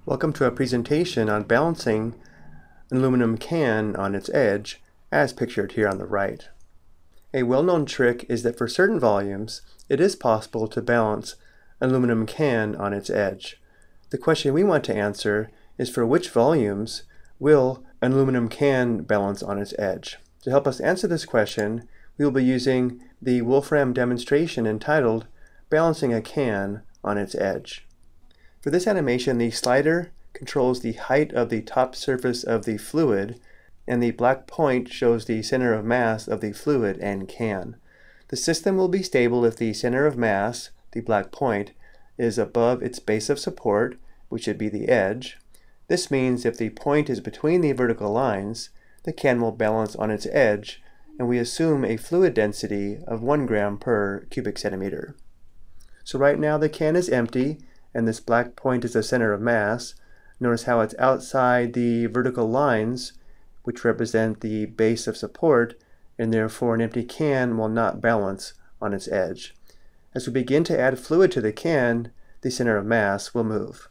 Welcome to a presentation on balancing an aluminum can on its edge, as pictured here on the right. A well-known trick is that for certain volumes, it is possible to balance an aluminum can on its edge. The question we want to answer is for which volumes will an aluminum can balance on its edge? To help us answer this question, we will be using the Wolfram demonstration entitled Balancing a Can on its Edge. For this animation, the slider controls the height of the top surface of the fluid, and the black point shows the center of mass of the fluid and can. The system will be stable if the center of mass, the black point, is above its base of support, which should be the edge. This means if the point is between the vertical lines, the can will balance on its edge, and we assume a fluid density of 1 gram per cubic centimeter. So right now the can is empty, and this black point is the center of mass. Notice how it's outside the vertical lines, which represent the base of support, and therefore an empty can will not balance on its edge. As we begin to add fluid to the can, the center of mass will move.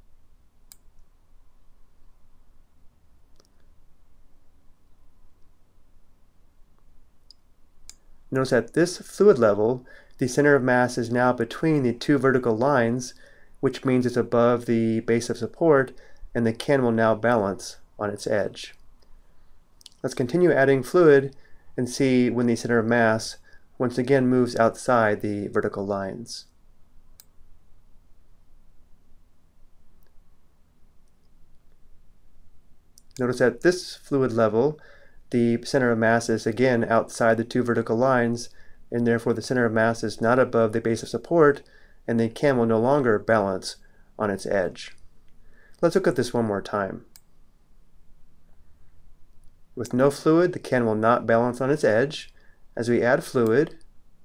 Notice at this fluid level, the center of mass is now between the two vertical lines, which means it's above the base of support, and the can will now balance on its edge. Let's continue adding fluid and see when the center of mass once again moves outside the vertical lines. Notice at this fluid level, the center of mass is again outside the two vertical lines, and therefore the center of mass is not above the base of support, and the can will no longer balance on its edge. Let's look at this one more time. With no fluid, the can will not balance on its edge. As we add fluid,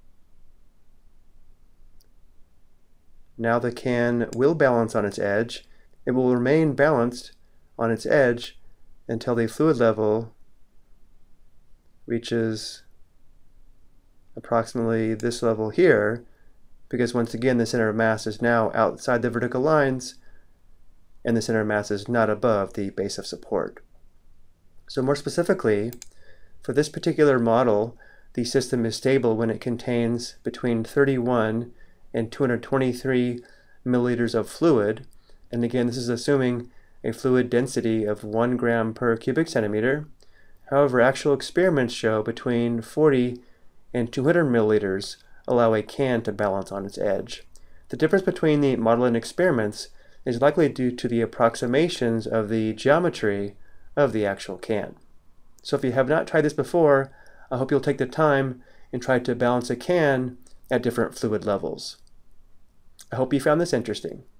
now the can will balance on its edge. It will remain balanced on its edge until the fluid level reaches approximately this level here, because once again the center of mass is now outside the vertical lines, and the center of mass is not above the base of support. So more specifically, for this particular model, the system is stable when it contains between 31 and 223 milliliters of fluid, and again this is assuming a fluid density of 1 gram per cubic centimeter. However, actual experiments show between 40 and 200 milliliters allow a can to balance on its edge. The difference between the model and experiments is likely due to the approximations of the geometry of the actual can. So if you have not tried this before, I hope you'll take the time and try to balance a can at different fluid levels. I hope you found this interesting.